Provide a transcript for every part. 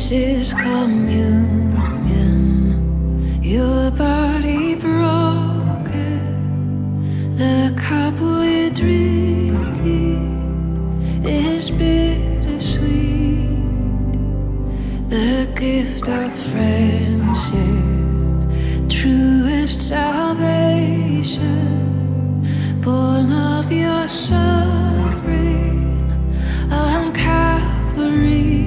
This is communion. Your body broken, the cup we're drinking is bittersweet. The gift of friendship, truest salvation, born of your suffering on Calvary.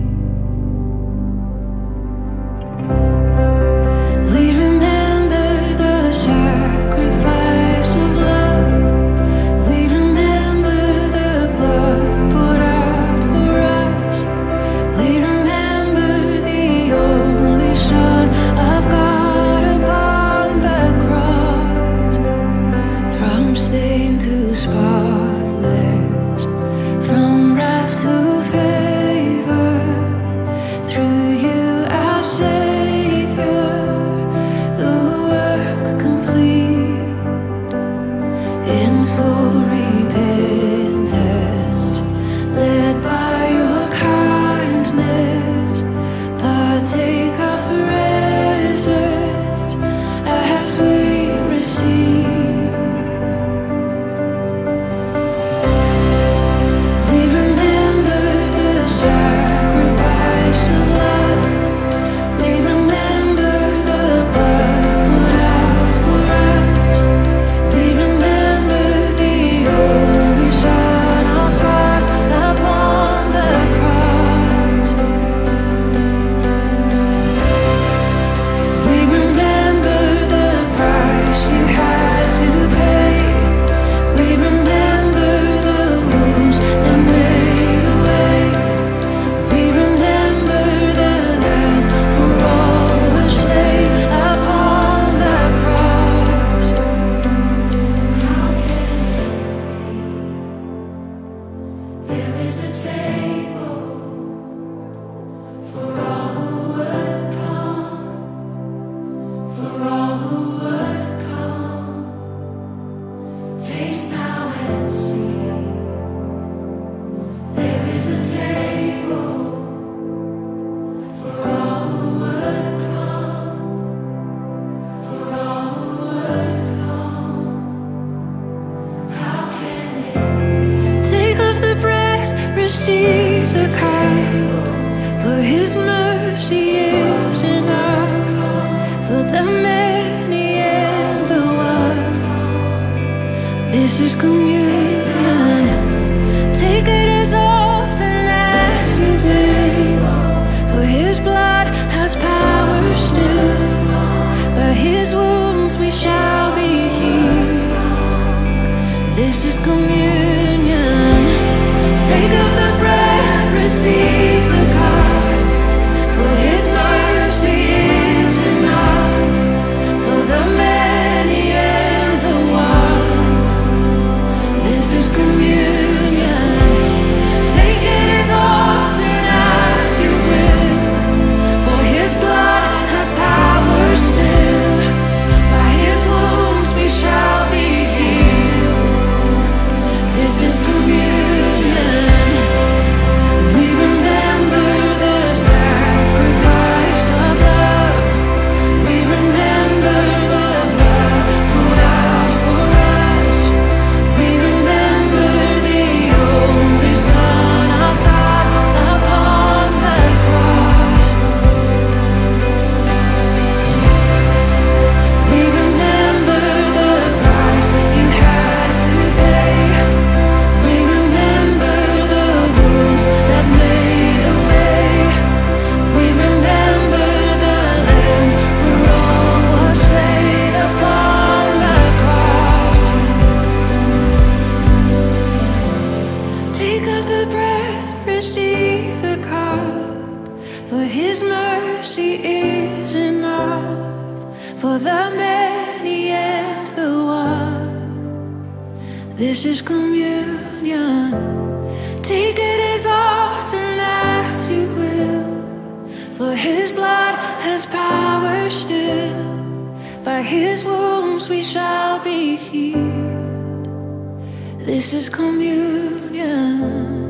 Spotless, from wrath to favor, through you our Savior, the work complete, in full repentance, led by your kindness, partake of presence as we receive. Receive the kind, for his mercy is enough, for the many and the one. This is communion. Take it as often as you will, for his blood has power still. By his wounds we shall be healed. This is communion. Take of the bread, receive the cup, for his mercy is enough, for the many and the one. This is communion. Take it as often as you will, for his blood has power still. By his wounds we shall be healed. This is communion. Receive the cup, for his mercy is enough, for the many and the one. This is communion. Take it as often as you will, for his blood has power still. By his wounds we shall be healed. This is communion.